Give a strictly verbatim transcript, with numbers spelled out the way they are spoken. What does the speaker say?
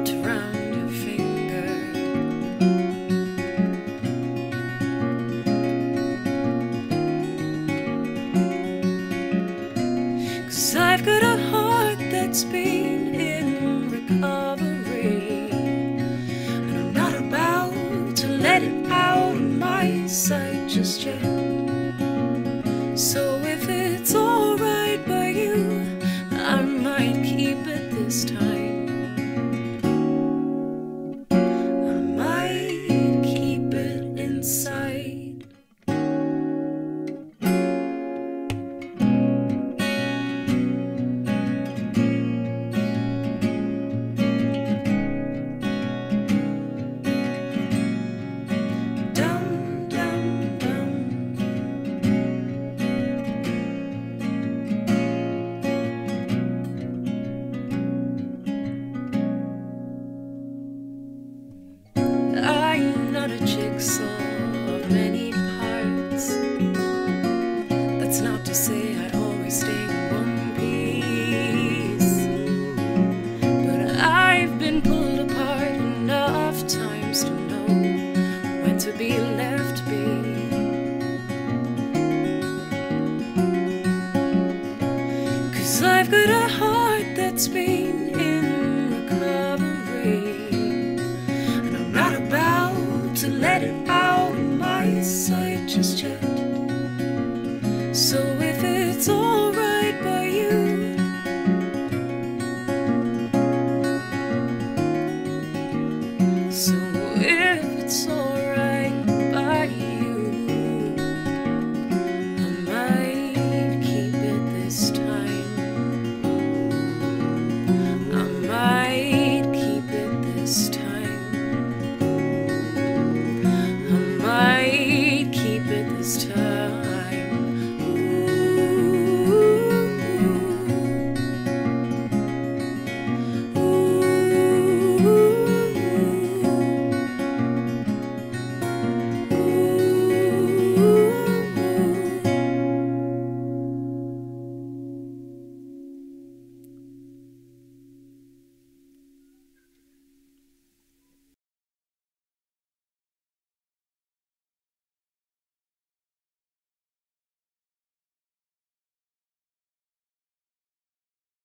wrapped around your finger. 'Cause I've got a heart that's been in recovery, and I'm not about to let it out of my sight just yet. So if it's alright by you, I might keep it this time. I might keep it inside. Not a jigsaw of many parts. That's not to say I always stay in one piece, but I've been pulled apart enough times to know when to be left be. 'Cause I've got a heart that's been in recovery, to let it